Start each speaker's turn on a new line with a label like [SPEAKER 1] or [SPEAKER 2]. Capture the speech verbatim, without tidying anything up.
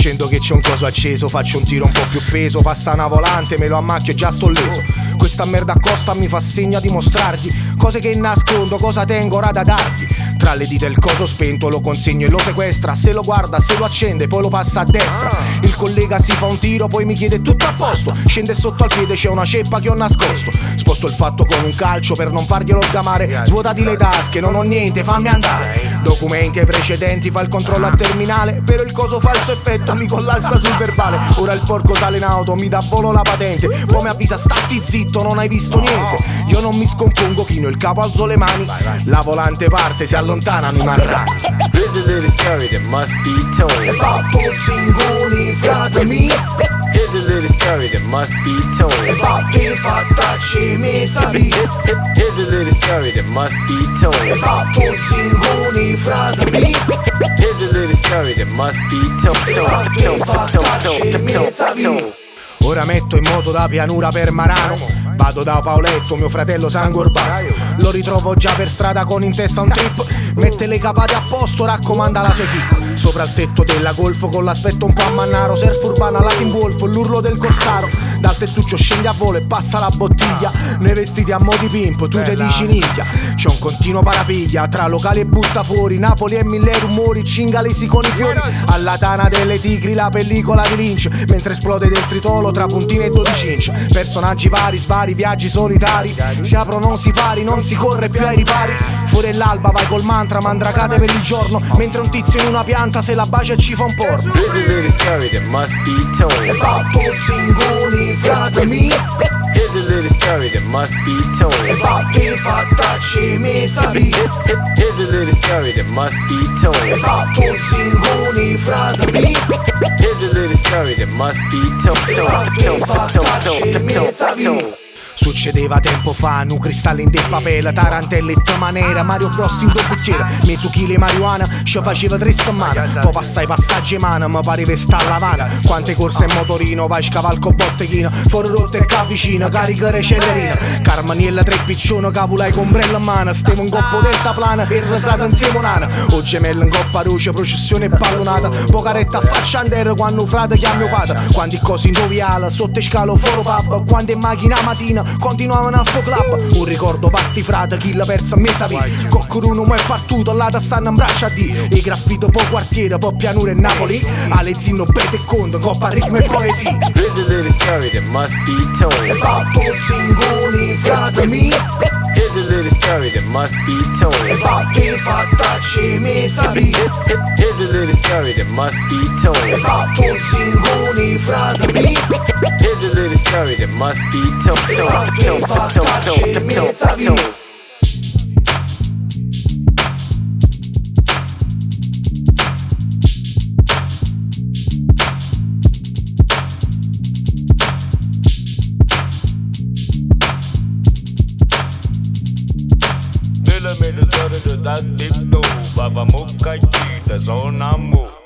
[SPEAKER 1] Scendo che c'è un coso acceso, faccio un tiro un po' più peso, passa una volante, me lo ammacchio e già sto leso. Questa merda accosta mi fa segno a dimostrargli cose che nascondo, cosa tengo ora da dargli. Tra le dita il coso spento lo consegno e lo sequestra. Se lo guarda, se lo accende, poi lo passa a destra. Il collega si fa un tiro, poi mi chiede tutto a posto. Scende sotto al piede, c'è una ceppa che ho nascosto. Sposto il fatto con un calcio per non farglielo sgamare. Svuotati le tasche, non ho niente, fammi andare. Documenti ai precedenti, fa il controllo a terminale. Però il coso fa il suo effetto, mi collassa sul verbale. Ora il porco sale in auto, mi dà volo la patente. Poi mi avvisa, stati zitto, non hai visto niente. Io non mi scompongo, chino il capo, alzo le mani. La volante parte, si allontanano i marrani.
[SPEAKER 2] Here's a little story that must be told.
[SPEAKER 1] About Pozzingoni, frate mio.
[SPEAKER 2] Here's a little story that must be told.
[SPEAKER 1] About che fattacci mi sapi.
[SPEAKER 2] Here's a little story that must be told.
[SPEAKER 1] About Pozzingoni, frate mio.
[SPEAKER 2] Here's a little story that must be told.
[SPEAKER 1] About che fattacci mi sapi. Ora metto in moto da Pianura per Marano. Vado da Paoletto, mio fratello sangue urbano. Lo ritrovo già per strada con in testa un trip. Mette le capate a posto, raccomanda la sua equip. Sopra il tetto della Golfo con l'aspetto un po' a mannaro. Surf urbana, Latin Wolf, l'urlo del corsaro. Dal tettuccio scende a volo e passa la bottiglia. Noi vestiti a mo' di pimp, tu te dici nicchia. C'è un continuo parapiglia tra locali e butta fuori. Napoli e mille rumori, cingalesi con i fiori. Alla tana delle tigri la pellicola di Lynch. Mentre esplode del tritolo tra puntine e dodici inch. Personaggi vari, svari, viaggi solitari. Si aprono sipari, non si corre più ai ripari. Fuori l'alba vai col mantra, mandracate per il giorno. Mentre un tizio in una pianta se la bacia e ci fa un porno.
[SPEAKER 2] Here's a little story that must be told.
[SPEAKER 1] About Pozzingoni, frate mio.
[SPEAKER 2] Here's a little story that must be told.
[SPEAKER 1] About che fattacci mi sapi.
[SPEAKER 2] Here's a little story that must be told.
[SPEAKER 1] About Pozzingoni, frate mio.
[SPEAKER 2] Here's a little story that must be told.
[SPEAKER 1] About che fattacci mi sapi. Succedeva tempo fa, nu cristalli in del papel, tarantellet manera, Mario Bros in due bicchiere, mezzo chilo di marijuana, ci faceva tre settimane, poi passai passaggi in mano, mi pareva sta a Lavana. Quante corse in motorino, vai scavalco botteghino, fuori rotta e ca vicino, carica recellerina, Carmaniella tre piccione, cavulai con ombrella in mano, stiamo in coppo deltaplana, e rasata insieme un'ana, o gemella in coppa roce, processione e pallonata, pocaretta a faccia andera quando frate chiami opata, quando cose in doviala, sotto scalo foro pub, quando in macchina mattina, continuavano a fo club. Un ricordo vasti frate, chi l'ha persa a mezza vita. Coccoruno mo è partito, là da stanno in braccia a di. E graffito po' quartiere, po' Pianura e Napoli. Ale zinno, bete e conto, coppa ritmo e poesia.
[SPEAKER 2] Here's a little story that must be told.
[SPEAKER 1] About Pozzingoni, frate mio.
[SPEAKER 2] Here's a little story that must be told.
[SPEAKER 1] About che fattacci mi sapi.
[SPEAKER 2] Here's a little story that must be told.
[SPEAKER 1] About Pozzingoni, frate mio.
[SPEAKER 2] Here's a little story that must be told.
[SPEAKER 1] About che fattacci mi sapi.
[SPEAKER 2] Millimeters out of the dot, big dough. Bava mukaiti, that's all I'm move.